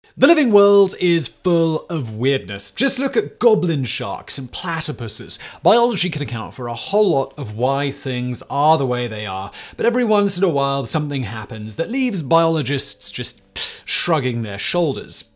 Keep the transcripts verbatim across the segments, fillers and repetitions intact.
The living world is full of weirdness. Just look at goblin sharks and platypuses. Biology can account for a whole lot of why things are the way they are, but every once in a while something happens that leaves biologists just shrugging their shoulders.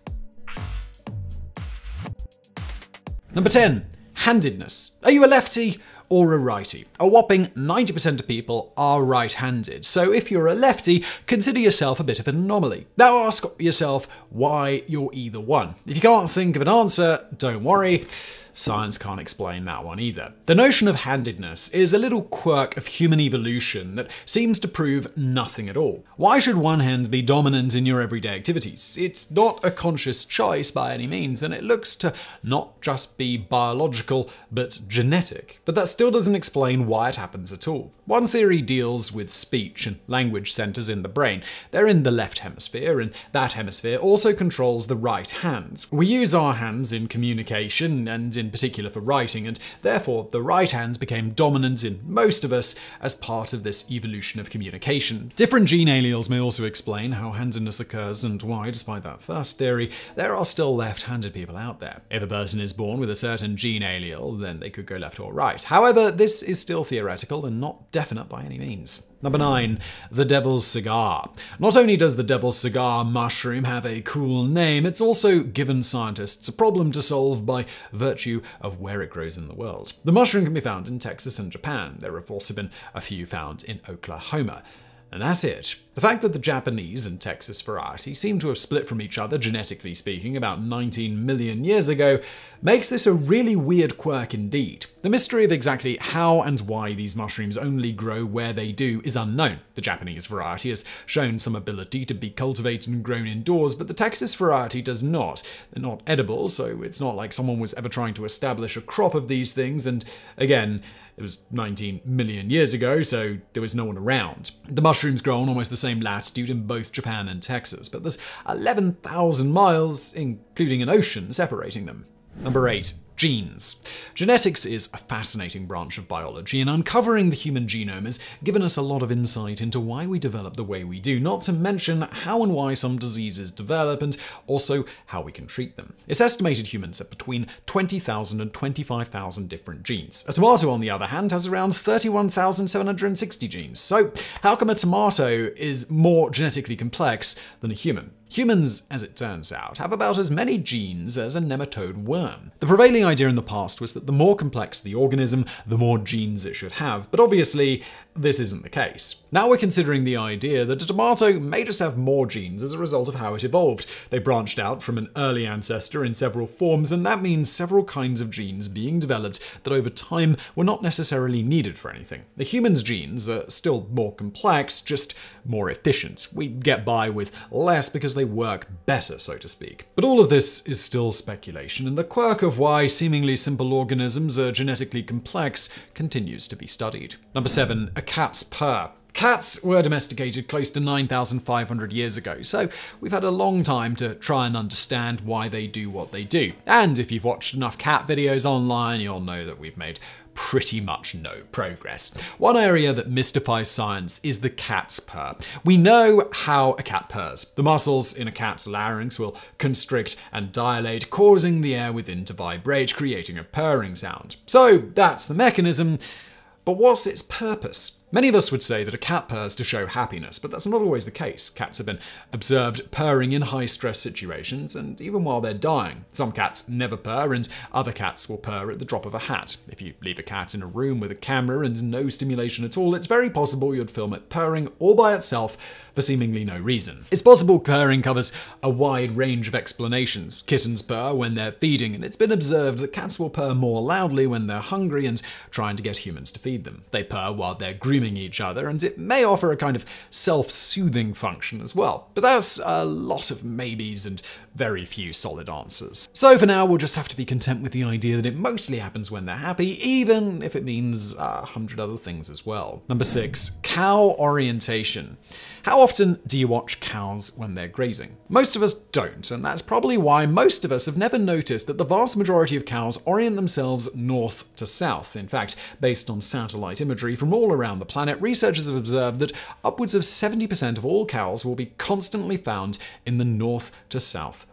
Number ten. Handedness. Are you a lefty or a righty? A whopping ninety percent of people are right-handed, so if you're a lefty, consider yourself a bit of an anomaly. Now ask yourself why you're either one. If you can't think of an answer, don't worry. Science can't explain that one either. The notion of handedness is a little quirk of human evolution that seems to prove nothing at all. Why should one hand be dominant in your everyday activities? It's not a conscious choice by any means, and it looks to not just be biological, but genetic. But that still doesn't explain why it happens at all. One theory deals with speech and language centers in the brain. They're in the left hemisphere, and that hemisphere also controls the right hand. We use our hands in communication, and in particular for writing, and therefore the right hand became dominant in most of us as part of this evolution of communication. Different gene alleles may also explain how handedness occurs and why, despite that first theory, there are still left-handed people out there. If a person is born with a certain gene allele, then they could go left or right. However, this is still theoretical and not definite by any means. Number nine. The Devil's Cigar. Not only does the Devil's Cigar mushroom have a cool name, it's also given scientists a problem to solve by virtue of where it grows in the world. The mushroom can be found in Texas and Japan. There have also been a few found in Oklahoma. And that's it. The fact that the Japanese and Texas variety seem to have split from each other, genetically speaking, about nineteen million years ago, makes this a really weird quirk indeed. The mystery of exactly how and why these mushrooms only grow where they do is unknown. The Japanese variety has shown some ability to be cultivated and grown indoors, but the Texas variety does not. They're not edible, so it's not like someone was ever trying to establish a crop of these things, and again, it was nineteen million years ago, so there was no one around. The mushrooms grow on almost the same latitude in both Japan and Texas, but there's eleven thousand miles, including an ocean, separating them. Number eight. Genes. Genetics is a fascinating branch of biology, and uncovering the human genome has given us a lot of insight into why we develop the way we do, not to mention how and why some diseases develop, and also how we can treat them. It's estimated humans have between twenty thousand and twenty-five thousand different genes. A tomato, on the other hand, has around thirty-one thousand seven hundred sixty genes. So how come a tomato is more genetically complex than a human? Humans, as it turns out, have about as many genes as a nematode worm. The prevailing idea in the past was that the more complex the organism, the more genes it should have, but obviously this isn't the case. Now we're considering the idea that a tomato may just have more genes as a result of how it evolved. They branched out from an early ancestor in several forms, and that means several kinds of genes being developed that over time were not necessarily needed for anything. The human's genes are still more complex, just more efficient. We get by with less because they work better, so to speak. But all of this is still speculation, and the quirk of why seemingly simple organisms are genetically complex continues to be studied. Number seven. A cat's purr. Cats were domesticated close to nine thousand five hundred years ago, so we've had a long time to try and understand why they do what they do. And if you've watched enough cat videos online, you'll know that we've made pretty much no progress. One area that mystifies science is the cat's purr. We know how a cat purrs. The muscles in a cat's larynx will constrict and dilate, causing the air within to vibrate, creating a purring sound. So that's the mechanism, but what's its purpose? Many of us would say that a cat purrs to show happiness, but that's not always the case. Cats have been observed purring in high-stress situations, and even while they're dying. Some cats never purr, and other cats will purr at the drop of a hat. If you leave a cat in a room with a camera and no stimulation at all, it's very possible you'd film it purring all by itself for seemingly no reason. It's possible purring covers a wide range of explanations. Kittens purr when they're feeding, and it's been observed that cats will purr more loudly when they're hungry and trying to get humans to feed them. They purr while they're grooming each other, and it may offer a kind of self-soothing function as well. But that's a lot of maybes and very few solid answers. So for now, we'll just have to be content with the idea that it mostly happens when they're happy, even if it means a hundred other things as well. Number six. Cow orientation. How often do you watch cows when they're grazing? Most of us don't, and that's probably why most of us have never noticed that the vast majority of cows orient themselves north to south. In fact, based on satellite imagery from all around the planet, researchers have observed that upwards of seventy percent of all cows will be constantly found in the north to south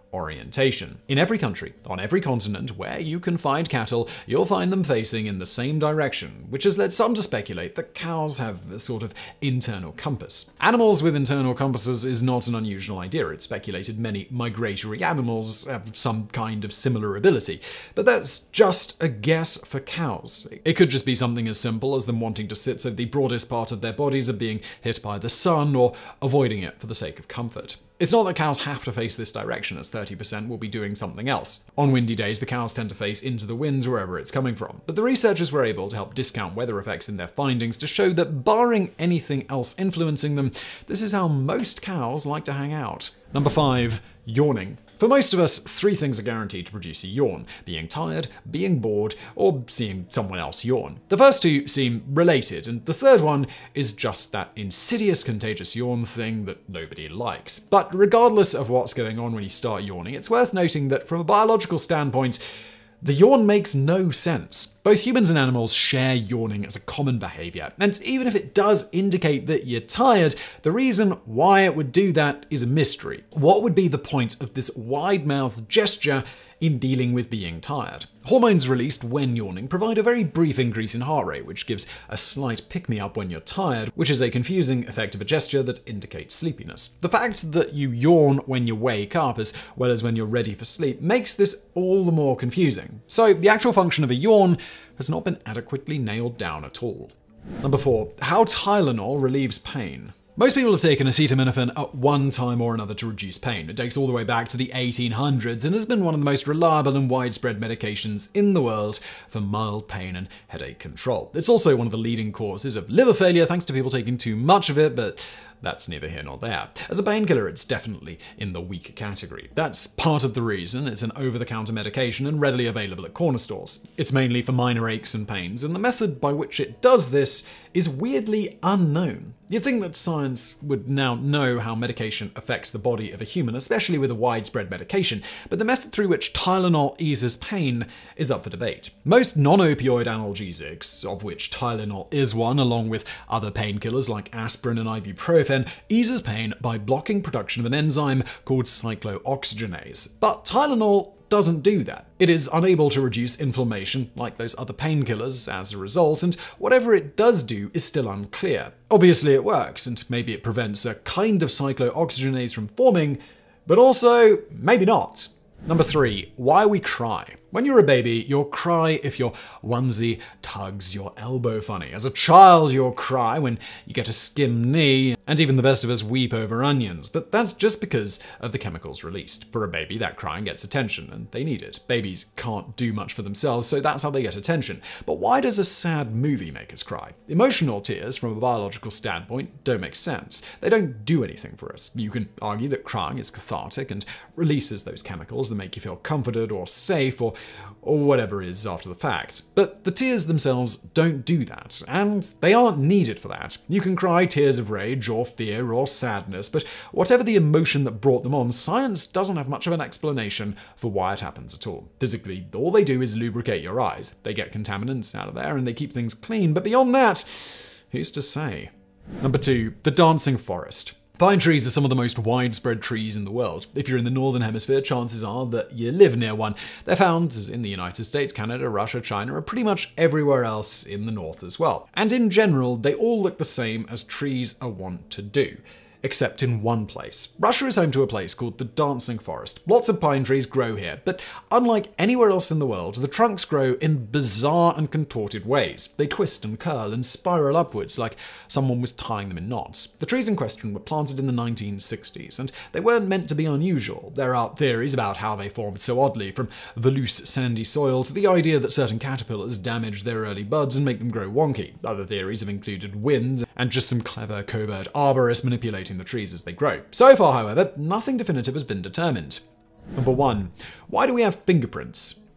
orientation. In every country, on every continent where you can find cattle, you'll find them facing in the same direction, which has led some to speculate that cows have a sort of internal compass. Animals with internal compasses is not an unusual idea. It's speculated many migratory animals have some kind of similar ability, but that's just a guess for cows. It could just be something as simple as them wanting to sit so the broadest part of their bodies are being hit by the sun, or avoiding it for the sake of comfort. It's not that cows have to face this direction, as thirty percent will be doing something else. On windy days, the cows tend to face into the wind wherever it's coming from. But the researchers were able to help discount weather effects in their findings to show that, barring anything else influencing them, this is how most cows like to hang out. Number five. Yawning. For most of us, three things are guaranteed to produce a yawn: being tired, being bored, or seeing someone else yawn. The first two seem related, and the third one is just that insidious, contagious yawn thing that nobody likes. But regardless of what's going on when you start yawning, it's worth noting that from a biological standpoint, the yawn makes no sense. Both humans and animals share yawning as a common behavior, and even if it does indicate that you're tired, the reason why it would do that is a mystery. What would be the point of this wide-mouthed gesture in dealing with being tired? Hormones released when yawning provide a very brief increase in heart rate, which gives a slight pick-me-up when you're tired, which is a confusing effect of a gesture that indicates sleepiness. The fact that you yawn when you wake up as well as when you're ready for sleep makes this all the more confusing. So the actual function of a yawn has not been adequately nailed down at all. Number four. How Tylenol relieves pain. Most people have taken acetaminophen at one time or another to reduce pain. It dates all the way back to the eighteen hundreds and has been one of the most reliable and widespread medications in the world for mild pain and headache control. It's also one of the leading causes of liver failure thanks to people taking too much of it, but that's neither here nor there. As a painkiller, it's definitely in the weak category. That's part of the reason it's an over-the-counter medication and readily available at corner stores. It's mainly for minor aches and pains, and the method by which it does this is weirdly unknown. You'd think that science would now know how medication affects the body of a human, especially with a widespread medication, but the method through which Tylenol eases pain is up for debate. Most non-opioid analgesics, of which Tylenol is one, along with other painkillers like aspirin and ibuprofen, eases pain by blocking production of an enzyme called cyclooxygenase. But Tylenol doesn't do that. It is unable to reduce inflammation like those other painkillers as a result, and whatever it does do is still unclear. Obviously it works, and maybe it prevents a kind of cyclooxygenase from forming, but also maybe not. Number three. Why we cry. When you're a baby, you'll cry if your onesie tugs your elbow funny. As a child, you'll cry when you get a skim knee, and even the best of us weep over onions. But that's just because of the chemicals released. For a baby, that crying gets attention, and they need it. Babies can't do much for themselves, so that's how they get attention. But why does a sad movie make us cry? Emotional tears, from a biological standpoint, don't make sense. They don't do anything for us. You can argue that crying is cathartic and releases those chemicals that make you feel comforted or safe, or or whatever is after the fact. But the tears themselves don't do that, and they aren't needed for that. You can cry tears of rage or fear or sadness, but whatever the emotion that brought them on, science doesn't have much of an explanation for why it happens at all. Physically, all they do is lubricate your eyes. They get contaminants out of there and they keep things clean, but beyond that, who's to say? Number two. The dancing forest. Pine trees are some of the most widespread trees in the world. If you're in the northern hemisphere, chances are that you live near one. They're found in the United States, Canada, Russia, China, and pretty much everywhere else in the north as well. And in general, they all look the same as trees are wont to do. Except in one place. Russia is home to a place called the Dancing Forest. Lots of pine trees grow here, but unlike anywhere else in the world, the trunks grow in bizarre and contorted ways. They twist and curl and spiral upwards like someone was tying them in knots. The trees in question were planted in the nineteen sixties, and they weren't meant to be unusual. There are theories about how they formed so oddly, from the loose, sandy soil to the idea that certain caterpillars damaged their early buds and make them grow wonky. Other theories have included wind and just some clever, covert arborists manipulating the trees as they grow. So far, however, nothing definitive has been determined. Number one. Why do we have fingerprints?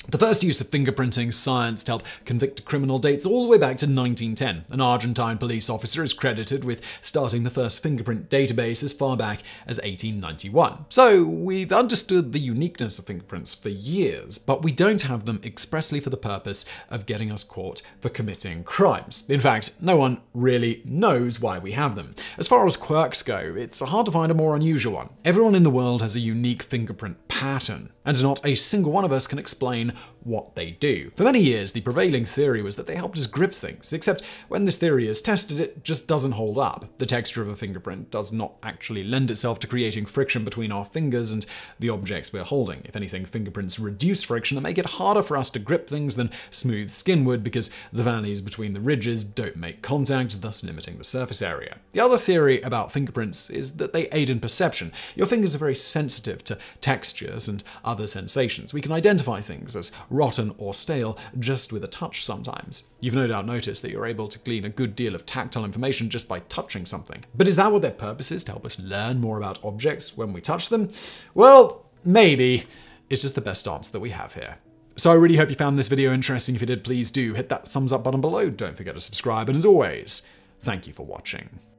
The first use of fingerprinting science to help convict a criminal dates all the way back to nineteen ten. An Argentine police officer is credited with starting the first fingerprint database as far back as eighteen ninety-one. So we've understood the uniqueness of fingerprints for years, but we don't have them expressly for the purpose of getting us caught for committing crimes. In fact, no one really knows why we have them. As far as quirks go, it's hard to find a more unusual one. Everyone in the world has a unique fingerprint pattern, and not a single one of us can explain what they do. For many years, the prevailing theory was that they helped us grip things, except when this theory is tested, it just doesn't hold up. The texture of a fingerprint does not actually lend itself to creating friction between our fingers and the objects we're holding. If anything, fingerprints reduce friction and make it harder for us to grip things than smooth skin would because the valleys between the ridges don't make contact, thus limiting the surface area. The other theory about fingerprints is that they aid in perception. Your fingers are very sensitive to textures and other sensations. We can identify things as rotten or stale just with a touch sometimes. You've no doubt noticed that you're able to glean a good deal of tactile information just by touching something. But is that what their purpose is, to help us learn more about objects when we touch them? Well, maybe. It's just the best answer that we have here. So I really hope you found this video interesting. If you did, please do hit that thumbs up button below. Don't forget to subscribe. And as always, thank you for watching.